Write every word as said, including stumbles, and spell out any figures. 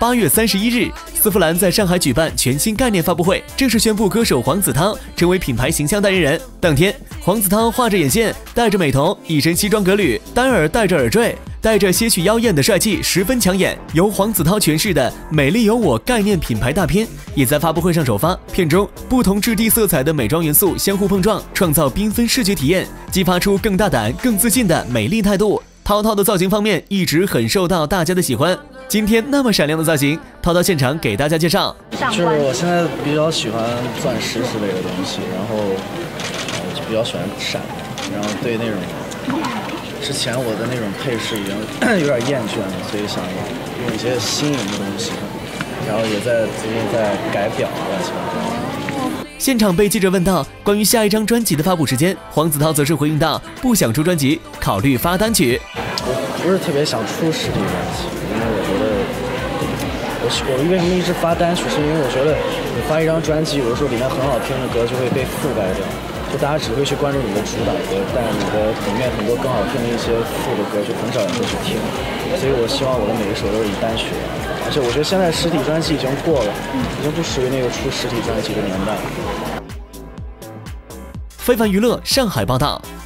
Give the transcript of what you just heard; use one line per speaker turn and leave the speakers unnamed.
八月三十一日，丝芙兰在上海举办全新概念发布会，正式宣布歌手黄子韬成为品牌形象代言人。当天，黄子韬画着眼线，戴着美瞳，一身西装革履，单耳戴着耳坠，带着些许妖艳的帅气，十分抢眼。由黄子韬诠释的《美丽有我》概念品牌大片也在发布会上首发。片中不同质地色彩的美妆元素相互碰撞，创造缤纷视觉体验，激发出更大胆、更自信的美丽态度。涛涛的造型方面一直很受到大家的喜欢。今天那么闪亮的造型，涛涛现场给大家介绍。
就是我现在比较喜欢钻石之类的东西，然后呃就比较喜欢闪，然后对那种之前我的那种配饰已经有点厌倦了，所以想用一些新颖的东西，然后也在最近在改表乱七八糟。
现场被记者问到关于下一张专辑的发布时间，黄子韬则是回应道：不想出专辑，考虑发单曲。
我不是特别想出实体专辑，因为我觉得我我为什么一直发单曲，是因为我觉得你发一张专辑，有的时候里面很好听的歌就会被覆盖掉，就大家只会去关注你的主打歌，但你的里面很多更好听的一些副的歌就很少人会去听，所以我希望我的每一首都是以单曲为主。而且我觉得现在实体专辑已经过了，已经不属于那个出实体专辑的年代了。
非凡娱乐上海报道。